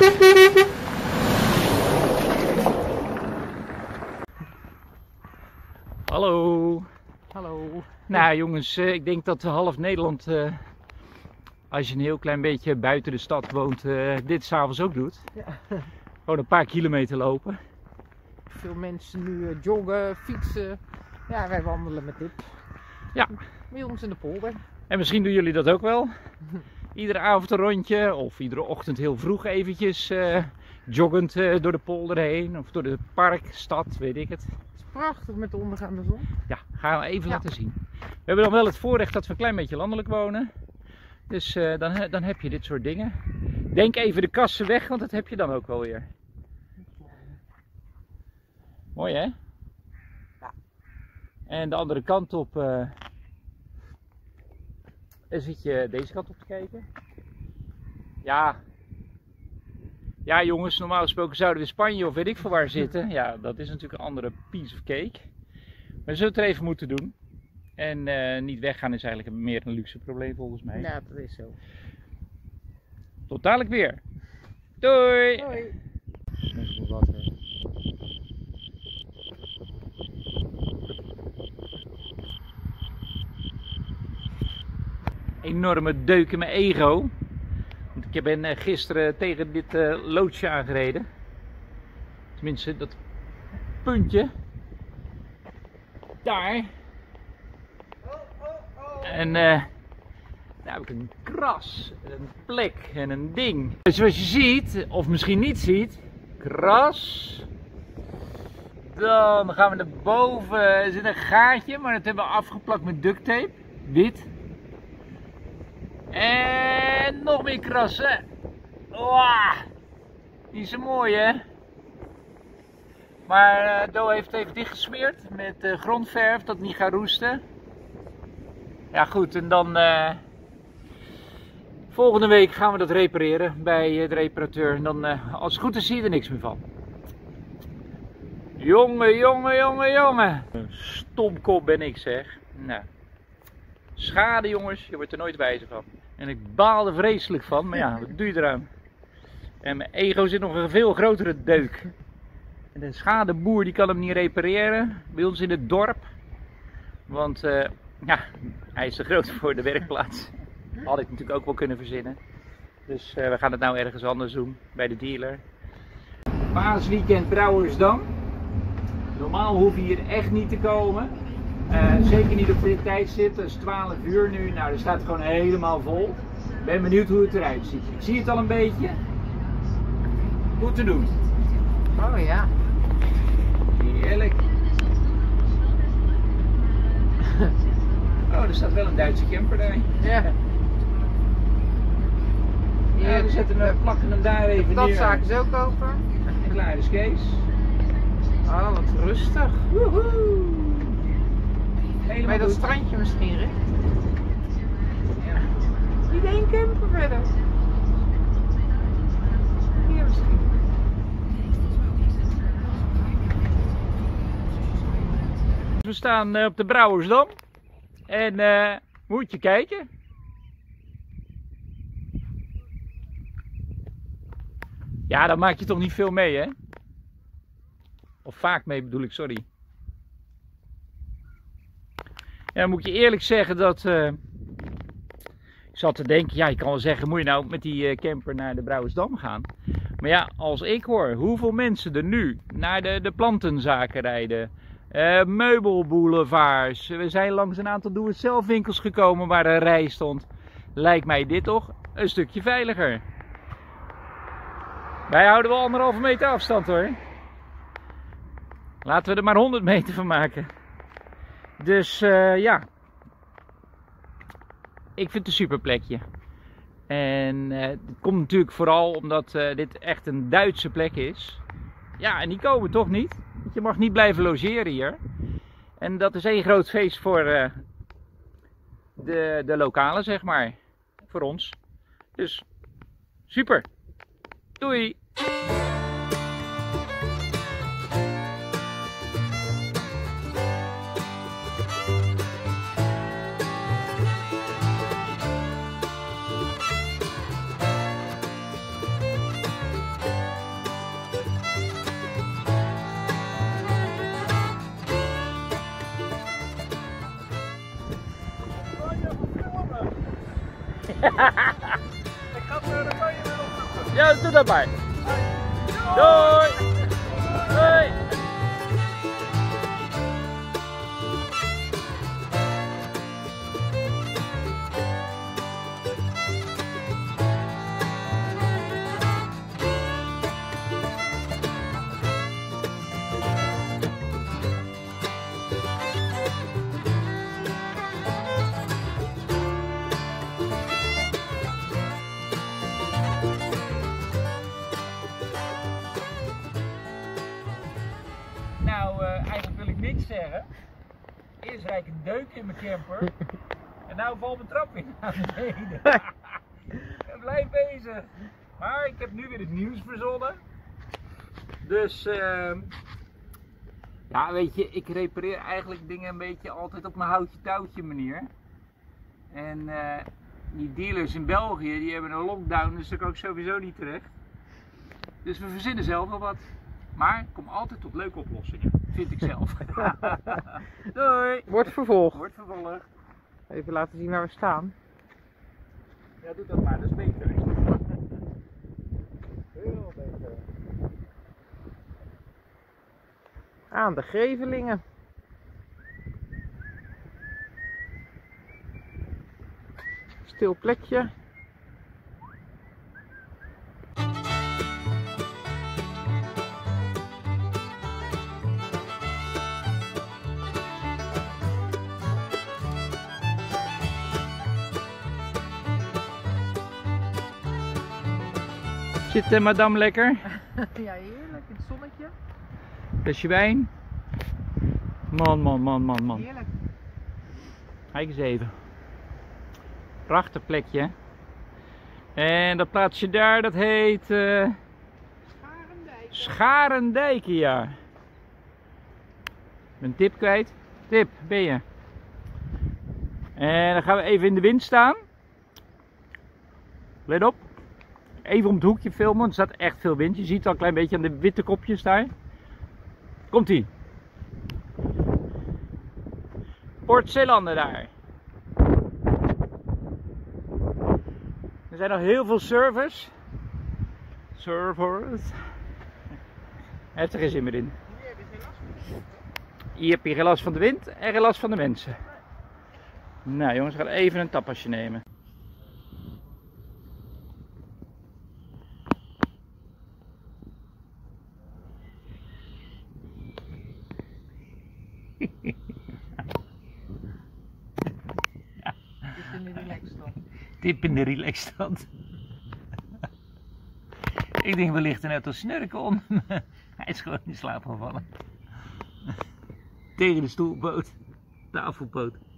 Hallo. Hallo. Nou jongens, ik denk dat half Nederland, als je een heel klein beetje buiten de stad woont, dit s'avonds ook doet. Ja. Gewoon een paar kilometer lopen. Veel mensen nu joggen, fietsen. Ja, wij wandelen met dit. Ja. Bij ons in de polder. En misschien doen jullie dat ook wel. Iedere avond een rondje of iedere ochtend heel vroeg eventjes joggend door de polder heen. Of door de park, stad, weet ik het. Het is prachtig met de ondergaande zon. Ja, gaan we even laten zien. We hebben dan wel het voorrecht dat we een klein beetje landelijk wonen. Dus dan heb je dit soort dingen. Denk even de kassen weg, want dat heb je dan ook wel weer. Mooi hè? Ja. En de andere kant op zit je deze kant op te kijken. Ja. Ja jongens, normaal gesproken zouden we in Spanje of weet ik veel waar zitten. Ja, dat is natuurlijk een andere piece of cake. Maar we zullen het er even moeten doen. En niet weggaan is eigenlijk meer een luxe probleem volgens mij. Ja, dat is zo. Tot dadelijk weer. Doei! Hoi. Enorme deuk in mijn ego. Want ik ben gisteren tegen dit loodsje aangereden. Tenminste, dat puntje. Daar. En daar heb ik een kras, een plek en een ding. Zoals je ziet, of misschien niet ziet, kras. Dan gaan we naar boven. Er zit een gaatje, maar dat hebben we afgeplakt met duct tape. Wit. En nog meer krassen. Wow. Niet zo mooi hè. Maar Do heeft het even dichtgesmeerd met grondverf dat niet gaat roesten. Ja goed, en dan volgende week gaan we dat repareren bij de reparateur. En dan als het goed is zie je er niks meer van. Jongen. Stomkop ben ik zeg. Nou. Schade jongens, je wordt er nooit wijzer van. En ik baal er vreselijk van, maar ja, wat doe je eraan? En mijn ego zit nog een veel grotere deuk. En de schadeboer die kan hem niet repareren, bij ons in het dorp. Want ja, hij is te groot voor de werkplaats. Had ik natuurlijk ook wel kunnen verzinnen. Dus we gaan het nou ergens anders doen, bij de dealer. Paasweekend Brouwersdam. Normaal hoef je hier echt niet te komen. Zeker niet op dit tijdstip, het is 12 uur nu. Nou, er staat gewoon helemaal vol. Ik ben benieuwd hoe het eruit ziet. Ik zie het al een beetje. Goed te doen. Oh ja. Heerlijk. Oh, er staat wel een Duitse camper daar. Ja. Ja, we plakken hem daar even Dat neer. zaak is ook open. En klaar is Kees. Oh, wat rustig. Woehoe. Helemaal Bij dat goed. strandje misschien, Rick? Ja. Niet één camper verder. Hier misschien. We staan op de Brouwersdam. En moet je kijken. Ja, dan maak je toch niet veel mee, hè? Of vaak mee bedoel ik, sorry. Ja, dan moet je eerlijk zeggen dat... ik zat te denken, ja, je kan wel zeggen, moet je nou met die camper naar de Brouwersdam gaan? Maar ja, als ik hoor hoeveel mensen er nu naar de plantenzaken rijden... meubelboulevards, we zijn langs een aantal doe-het-zelf winkels gekomen waar een rij stond. Lijkt mij dit toch een stukje veiliger. Wij houden wel 1,5 meter afstand hoor. Laten we er maar 100 meter van maken. Dus ja. Ik vind het een super plekje. En het komt natuurlijk vooral omdat dit echt een Duitse plek is. Ja, en die komen toch niet. Want je mag niet blijven logeren hier. En dat is één groot feest voor de lokalen, zeg maar. Voor ons. Dus super. Doei! Ik ga de rooie weer opzoeken. Ja, doe dat maar. Doei! Doei! Nou, eigenlijk wil ik niks zeggen. Eerst rijd ik een deuk in mijn camper. En nou valt mijn trap weer naar beneden. En blijf bezig. Maar ik heb nu weer het nieuws verzonnen. Dus, ja weet je, ik repareer eigenlijk dingen een beetje altijd op mijn houtje touwtje manier. En die dealers in België, die hebben een lockdown, dus daar kan ik sowieso niet terecht. Dus we verzinnen zelf wel wat. Maar ik kom altijd tot leuke oplossingen, vind ik zelf. Doei! Wordt vervolgd. Wordt vervolgd. Even laten zien waar we staan. Ja, doe dat maar, dat is beter. Heel beter. Aan de Grevelingen. Stil plekje. Zit madame lekker? Ja, heerlijk. In het zonnetje. Flesje wijn. Man. Heerlijk. Kijk eens even. Prachtig plekje. En dat plaatsje daar, dat heet... Scharendijk. Scharendijken, ja. Ik ben Tip kwijt. Tip, ben je? En dan gaan we even in de wind staan. Let op. Even om het hoekje filmen, want er staat echt veel wind. Je ziet het al een klein beetje aan de witte kopjes daar. Komt-ie. Port Zeelanden daar. Er zijn nog heel veel surfers. Surfers. Hij heeft er geen zin meer in. Hier heb je geen last van de wind en geen last van de mensen. Nou jongens, we gaan even een tapasje nemen. Tip in de relaxstand. Ik denk, we lichten net als snurken om. Hij is gewoon in slaap gevallen. Tegen de stoelpoot, tafelpoot.